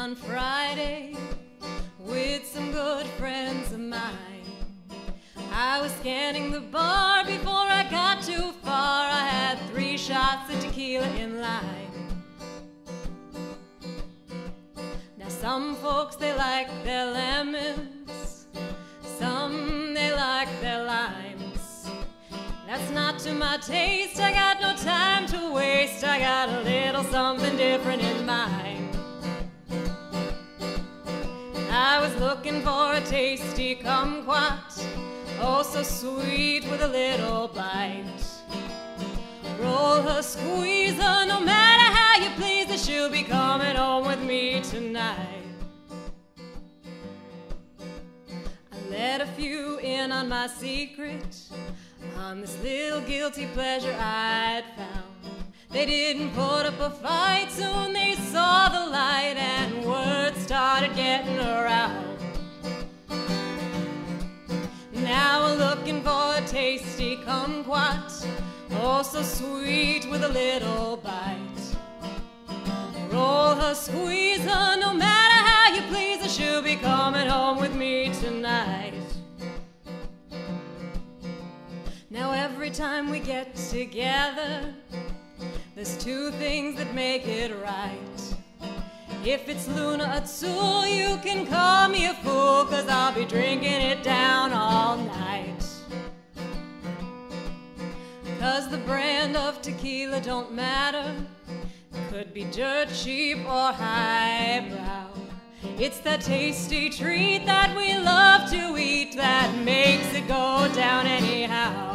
on Friday with some good friends of mine. I was scanning the bar before I got too far. I had 3 shots of tequila in line. Now some folks, they like their lemons, some they like their limes. That's not to my taste, I got no time to waste. I got a little something different in mind. I was looking for a tasty kumquat, oh so sweet with a little bite. Roll her, squeeze her, no matter how you please her, she'll be coming home with me tonight. I let a few in on my secret, on this little guilty pleasure I'd found. They didn't put up a fight, soon they saw the light and word started getting around. Now we're looking for a tasty kumquat, oh so sweet with a little bite. Roll her, squeeze her, no matter how you please her, she'll be coming home with me tonight. Now every time we get together, there's 2 things that make it right. If it's Luna Atul, you can call me a fool, 'cause I'll be drinking it down all night. 'Cause the brand of tequila don't matter, could be dirt cheap or highbrow. It's that tasty treat that we love to eat that makes it go down anyhow.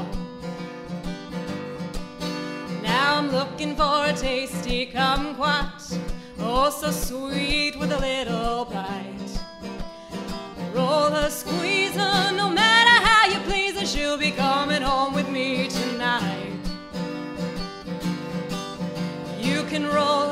Now I'm looking for a tasty kumquat, oh so sweet with a little bite. Roll her, squeeze her, no matter how you please her, she'll be coming home with me tonight. You can roll